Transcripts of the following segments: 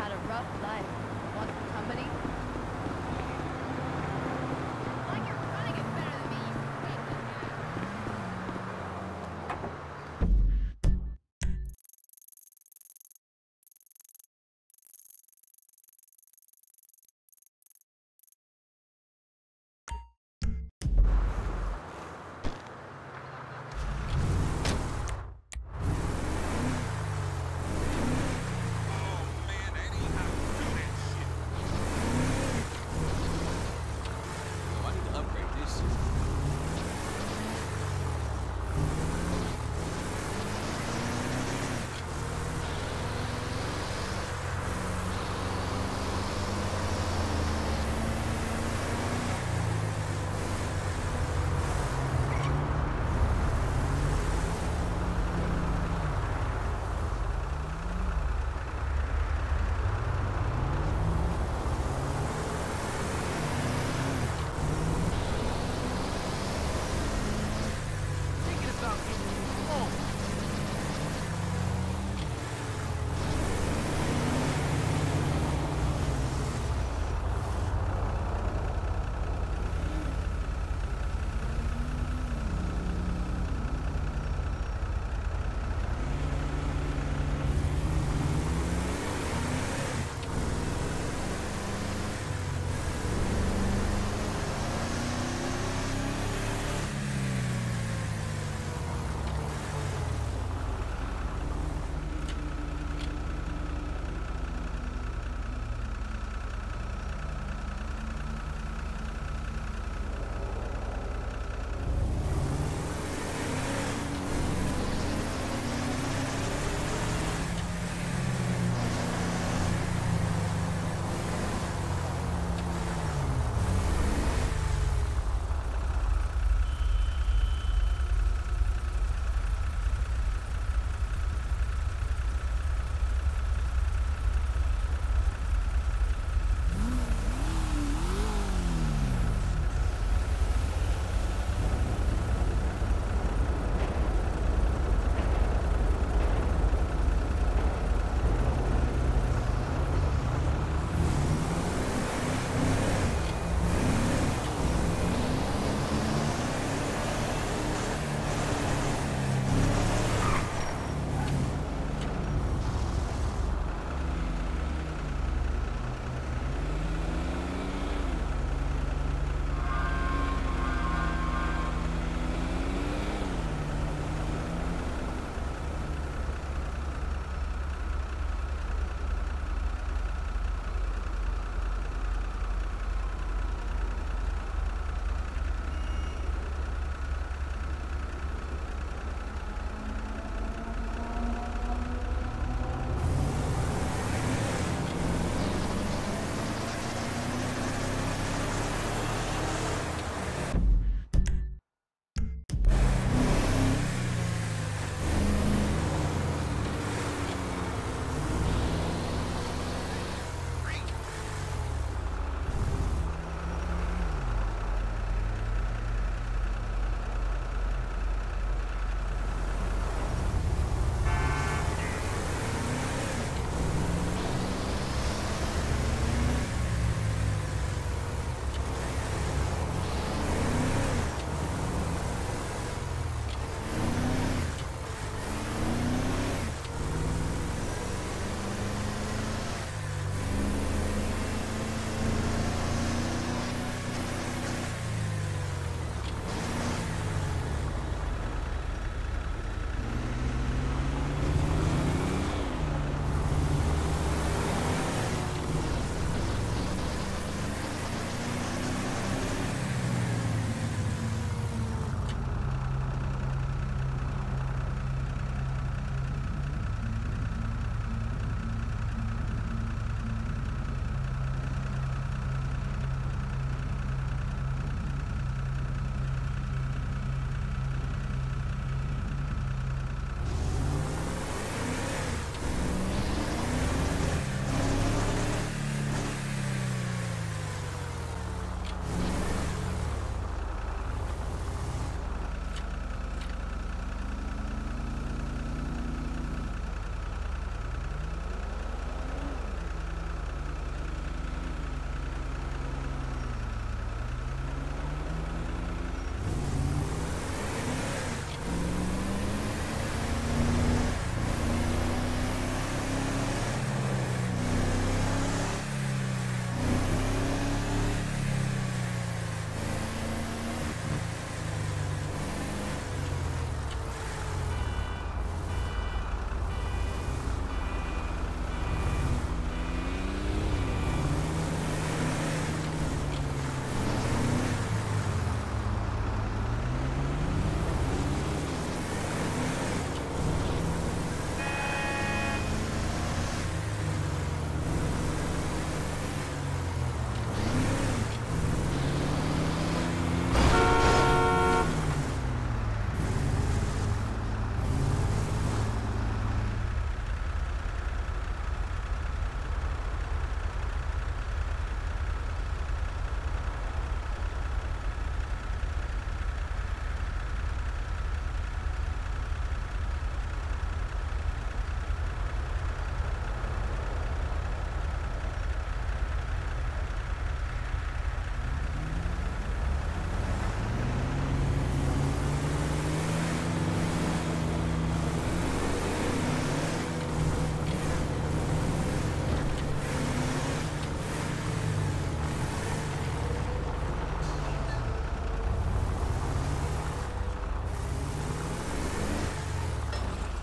had a rough life. Want some company? Like you're running it better than me, you faceless Oh man, that ain't how you do that shit.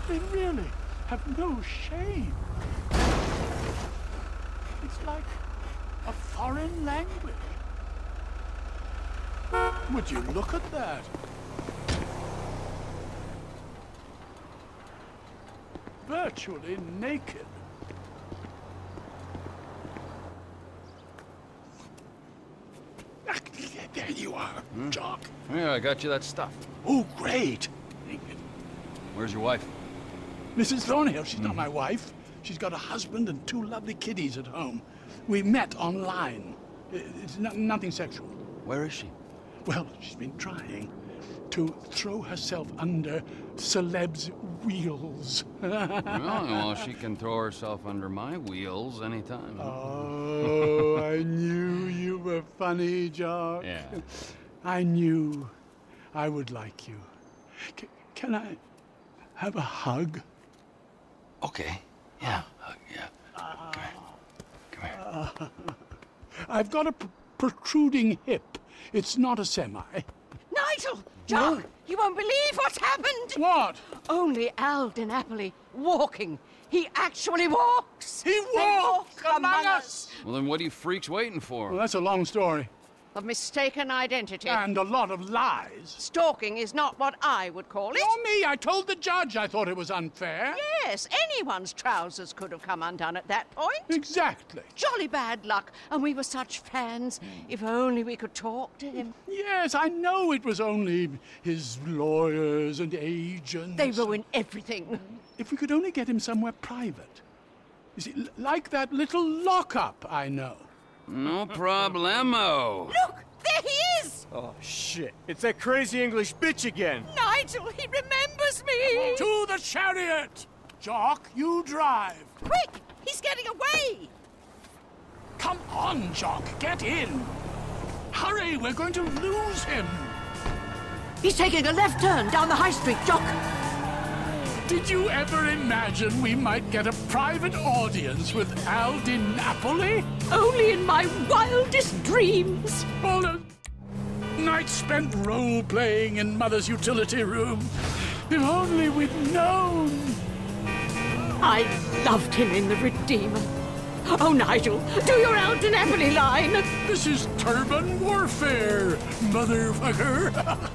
They really have no shame. It's like a foreign language. Would you look at that? Virtually naked. There you are, Jock. Yeah, I got you that stuff. Oh, great. Where's your wife? Mrs. Thornhill, she's not my wife. She's got a husband and 2 lovely kiddies at home. We met online. It's nothing sexual. Where is she? Well, she's been trying to throw herself under celebs' wheels. Well, she can throw herself under my wheels anytime. Oh, I knew you were funny, Jock. Yeah. I knew I would like you. Can I have a hug? Okay. Yeah. Yeah. Come here. I've got a protruding hip. It's not a semi. Nigel! Jock! You won't believe what's happened! What? Only Al Di Napoli walking. He actually walks! He They walks walk among us! Well, then what are you freaks waiting for? Well, that's a long story. Of mistaken identity. And a lot of lies. Stalking is not what I would call it. Nor me. I told the judge I thought it was unfair. Yes, anyone's trousers could have come undone at that point. Exactly. Jolly bad luck, and we were such fans. If only we could talk to him. Yes, I know it was only his lawyers and agents. They ruin everything. If we could only get him somewhere private. You see, like that little lockup I know. No problemo. Look! There he is! Oh, shit. It's that crazy English bitch again. Nigel, he remembers me! To the chariot! Jock, you drive. Quick! He's getting away! Come on, Jock, get in. Hurry, we're going to lose him. He's taking a left turn down the high street, Jock. Did you ever imagine we might get a private audience with Al Di Napoli? Only in my wildest dreams. All a night spent role-playing in Mother's utility room. If only we'd known. I loved him in The Redeemer. Oh, Nigel, do your Al Di Napoli line. This is turban warfare, motherfucker.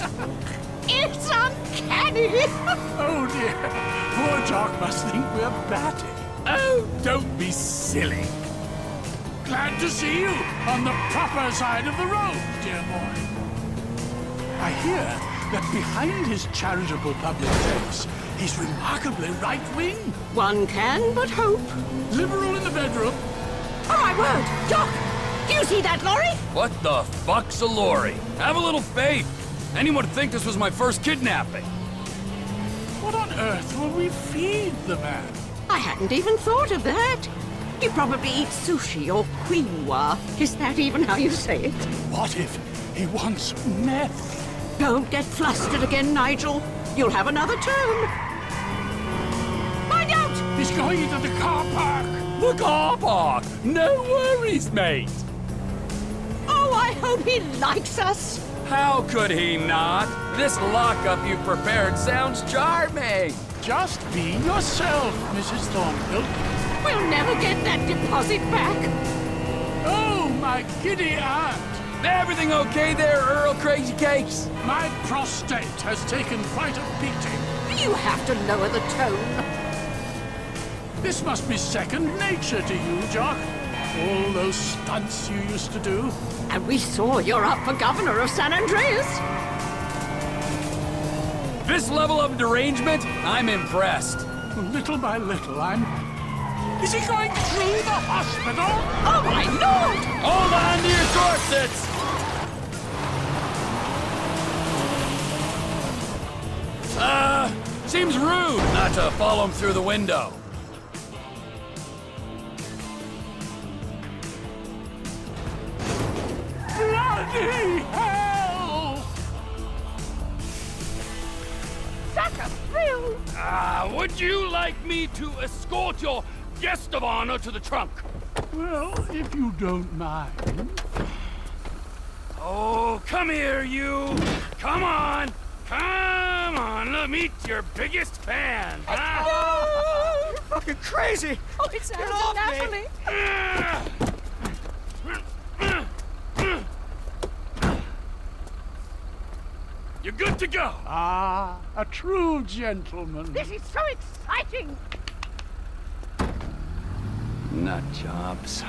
It's uncanny. Oh dear, poor Jock must think we're batty. Oh, don't be silly. Glad to see you on the proper side of the road, dear boy. I hear that behind his charitable public face, he's remarkably right-wing. One can but hope. Liberal in the bedroom. Oh, my word! Jock! Do you see that lorry? What the fuck's a lorry? Have a little faith. Anyone would think this was my first kidnapping. What on earth will we feed the man? I hadn't even thought of that. He probably eats sushi or quinoa. Is that even how you say it? What if he wants meth? Don't get flustered again, Nigel. You'll have another turn. Find out! He's going into the car park. The car park! No worries, mate. Oh, I hope he likes us. How could he not? This lockup you've prepared sounds charming. Just be yourself, Mrs. Thornhill. We'll never get that deposit back. Oh, my giddy aunt. Everything okay there, Earl Crazy Cakes? My prostate has taken quite a beating. You have to lower the tone. This must be second nature to you, Jock. All those stunts you used to do. And we saw you're up for governor of San Andreas. This level of derangement, I'm impressed. Little by little, Is he going through the hospital? Oh, my Lord! Hold on to your corsets! Seems rude not to follow him through the window. Bloody hell! Such a thrill! Would you like me to escort your guest of honor to the trunk? Well, if you don't mind. Oh, come here, you! Come on! Come Come on, let me meet your biggest fan, huh? Oh, you're fucking crazy! Oh, it sounds off me. Natalie. You're good to go. Ah, a true gentleman. This is so exciting. Nut jobs.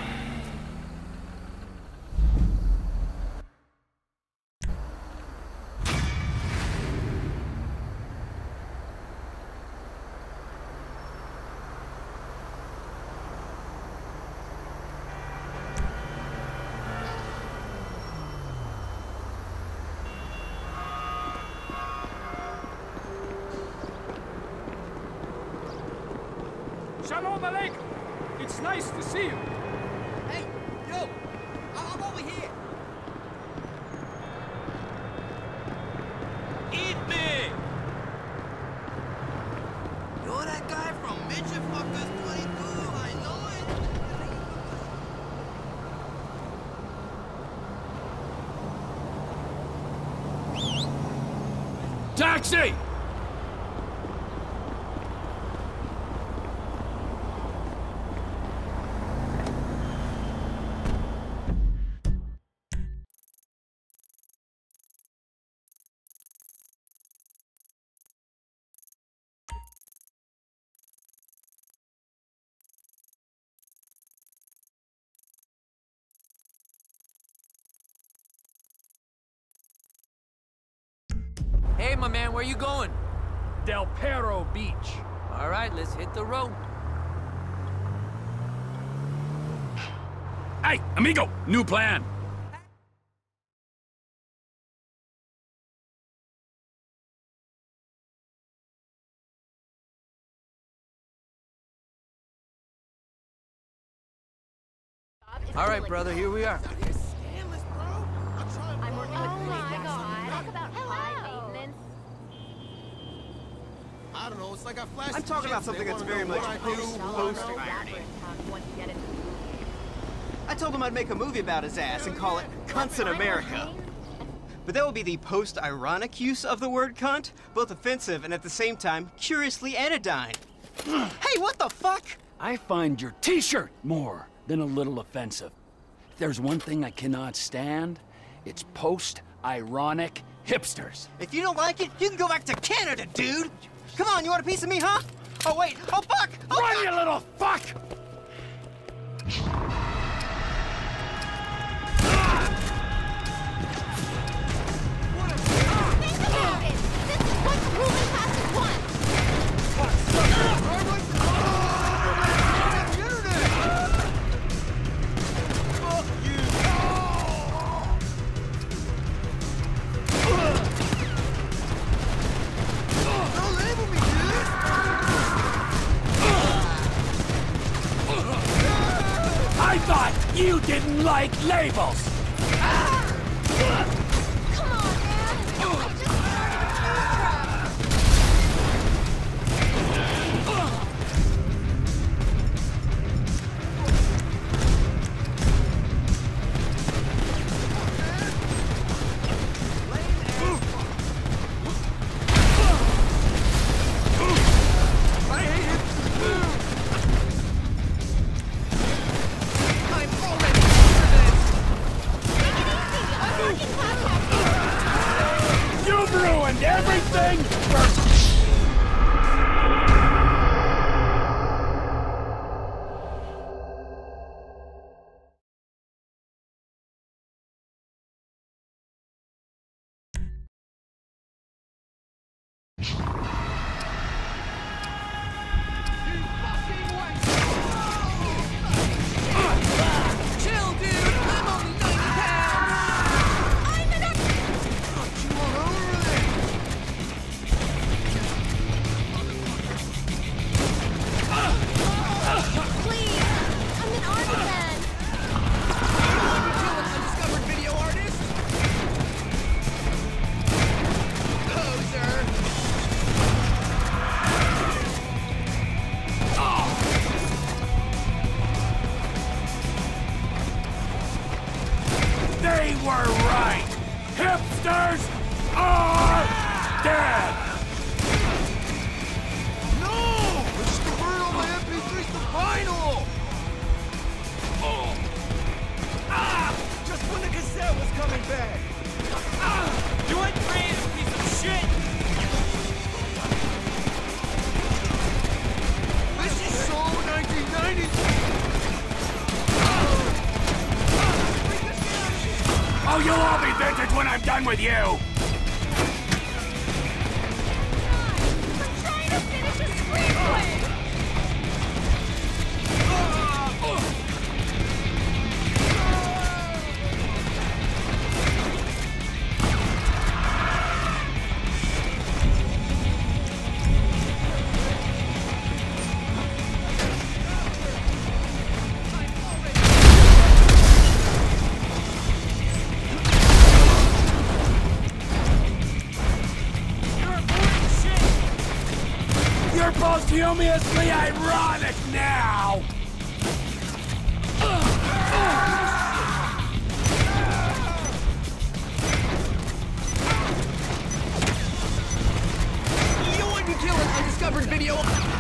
Shalom Aleichem! It's nice to see you. Hey, yo! I'm over here! Eat me! You're that guy from Midget Fuckers 22, I know it! Taxi! Hey, my man, where you going? Del Perro Beach. All right, let's hit the road. Hey, amigo! New plan. All right, brother, here we are. I'm working with police. Oh my god. Talk about high maintenance. I don't know, it's like I flashed. I'm talking about something that's very much post-irony. I told him I'd make a movie about his ass and call it Cunts in America. But that will be the post-ironic use of the word cunt, both offensive and at the same time curiously anodyne. Hey, what the fuck? I find your t-shirt more than a little offensive. If there's one thing I cannot stand, it's post-ironic hipsters. If you don't like it, you can go back to Canada, dude! Come on, you want a piece of me, huh? Oh, wait! Oh, fuck! Oh, Run, fuck! you little fuck! Think about it. This is what the ruling classes want. I thought you didn't like labels! Come on, man. I just Oh, you'll all be vintage when I'm done with you! I'm trying to finish a screenplay! You're posthumously ironic now! You wouldn't kill an undiscovered video.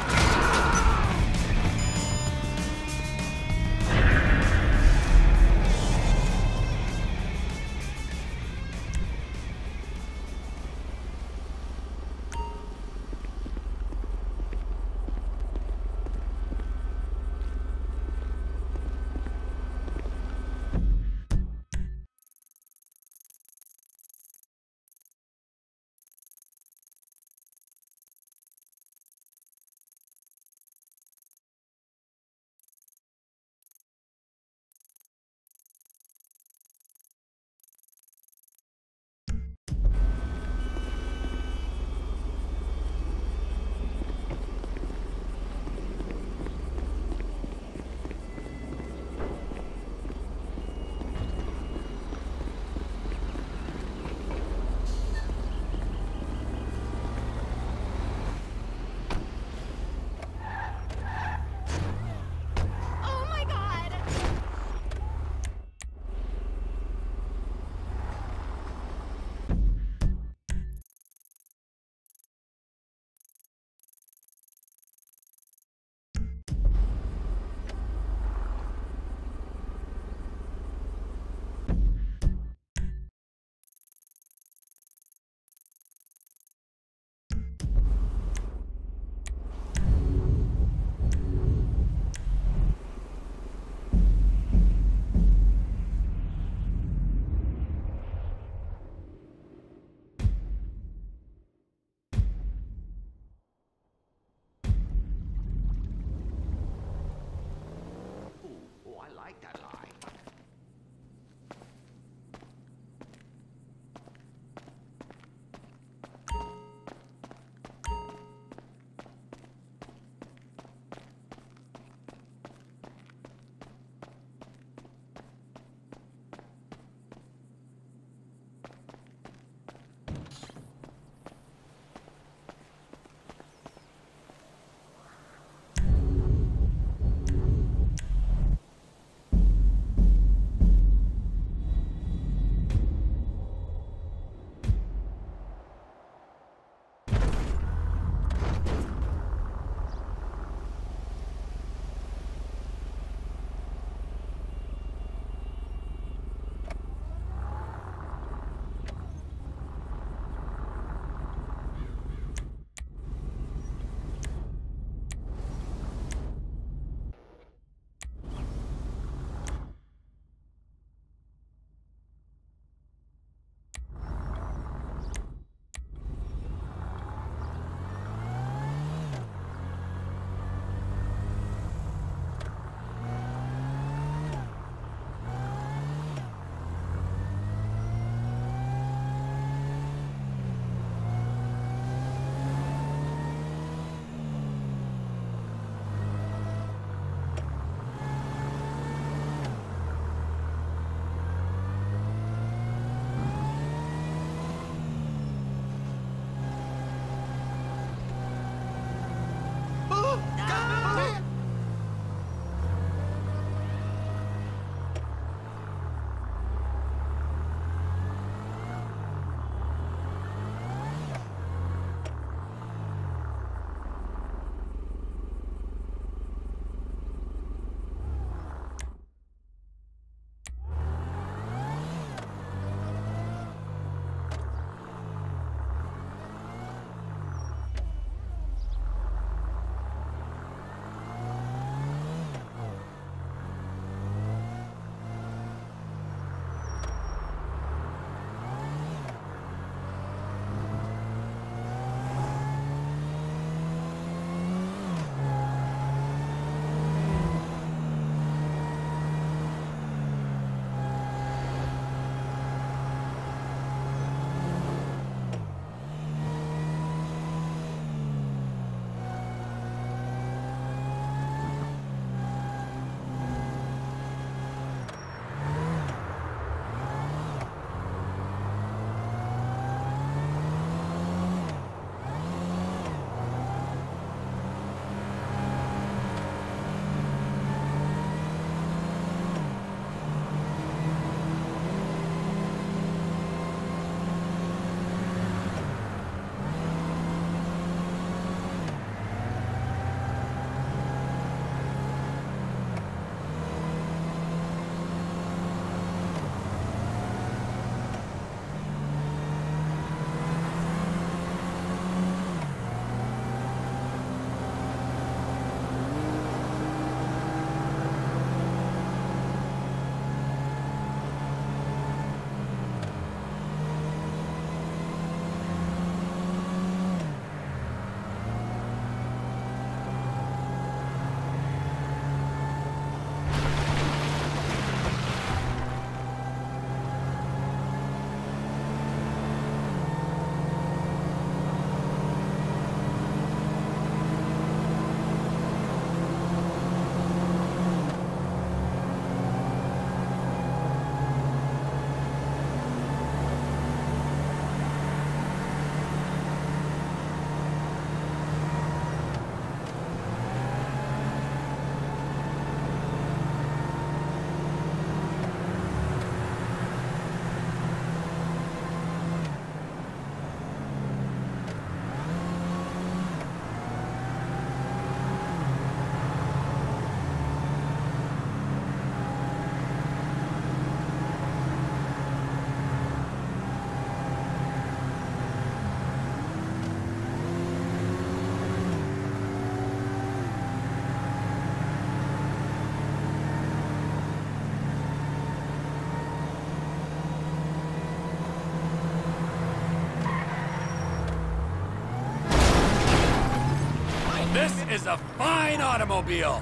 is a fine automobile.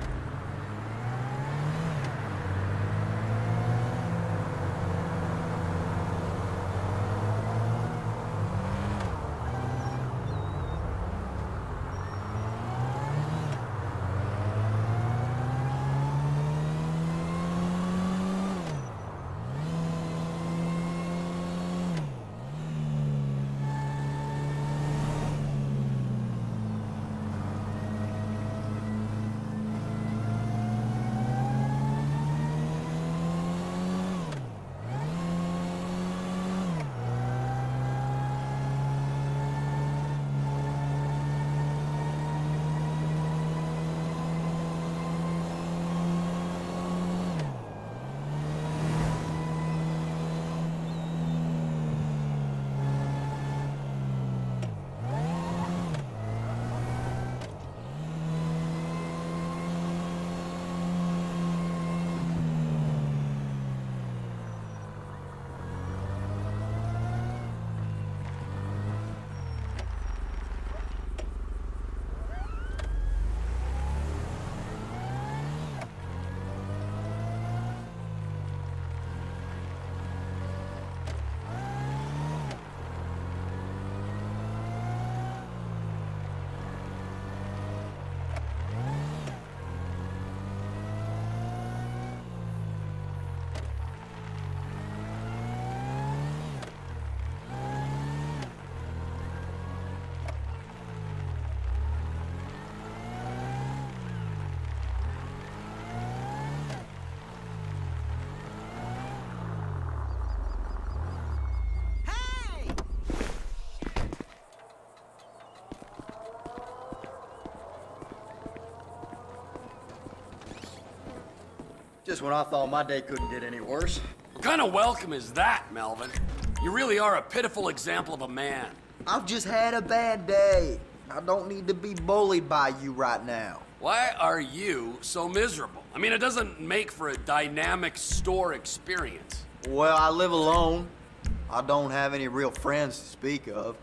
Just when I thought my day couldn't get any worse. What kind of welcome is that, Melvin? You really are a pitiful example of a man. I've just had a bad day. I don't need to be bullied by you right now. Why are you so miserable? I mean, it doesn't make for a dynamic store experience. Well, I live alone. I don't have any real friends to speak of.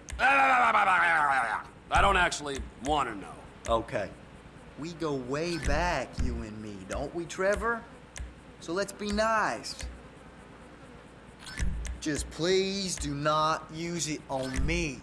I don't actually want to know. Okay. We go way back, you and me, don't we, Trevor? So let's be nice. Just please do not use it on me.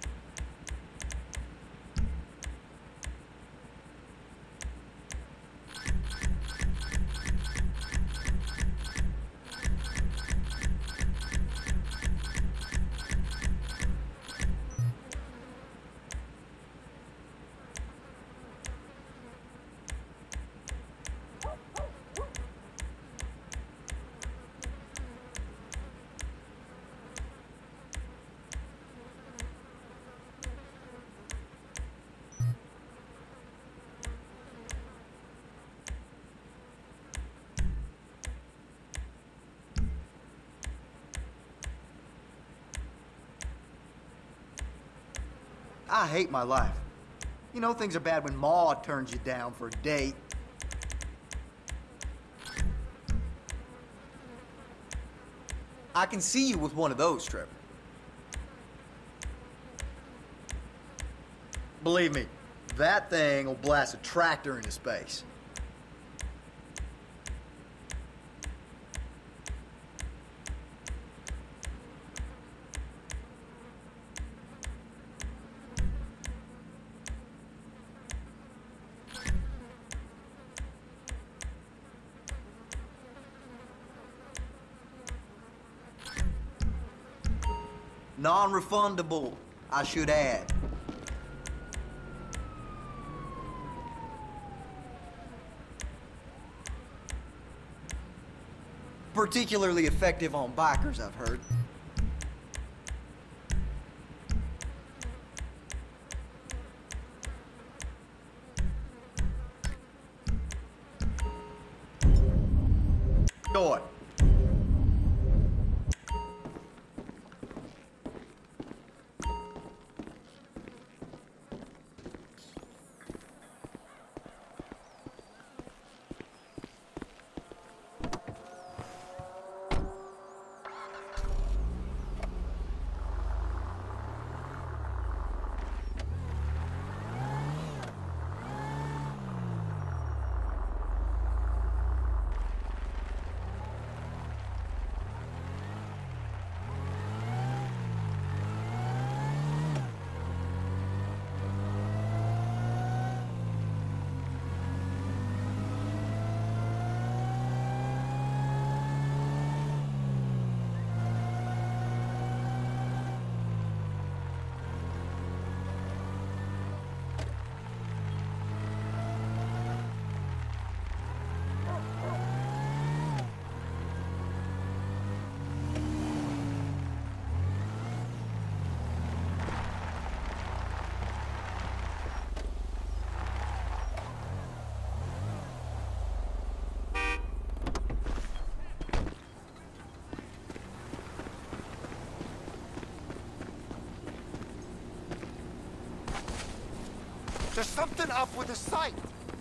I hate my life. You know things are bad when Ma turns you down for a date. I can see you with one of those, Trevor. Believe me, that thing will blast a tractor into space. Non-refundable, I should add. Particularly effective on bikers, I've heard. Go on. There's something up with the site.